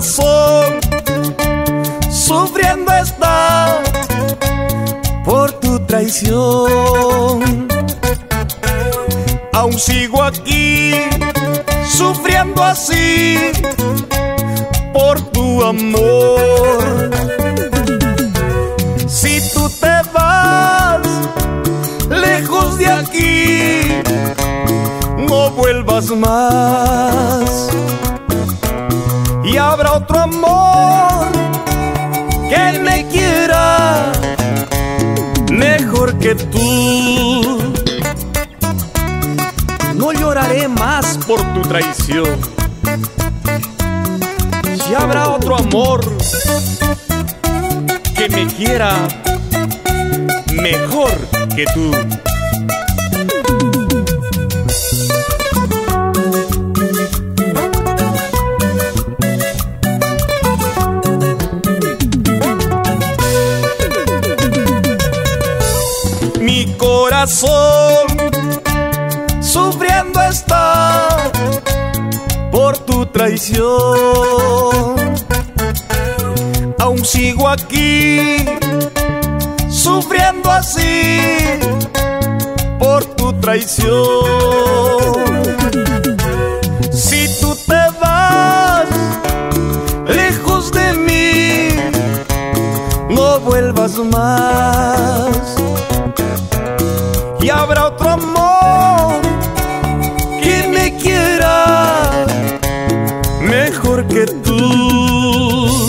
corazón sufriendo está por tu traición. Aún sigo aquí sufriendo así por tu amor. Si tú te vas lejos de aquí, no vuelvas más. Y habrá otro amor que me quiera mejor que tú. No lloraré más por tu traición. Y habrá otro amor que me quiera mejor que tú. Mi corazón sufriendo está por tu traición. Aún sigo aquí sufriendo así por tu traición. Si tú te vas lejos de mí, no vuelvas más. Y habrá otro amor que me quiera mejor que tú.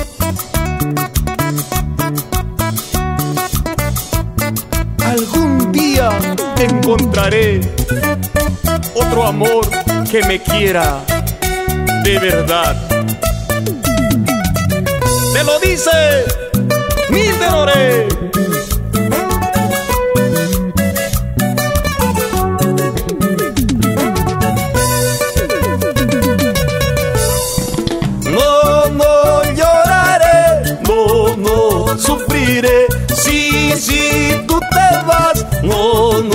Algún día encontraré otro amor que me quiera de verdad. Te lo dice mi Tenore. Sufriré si tú te vas, no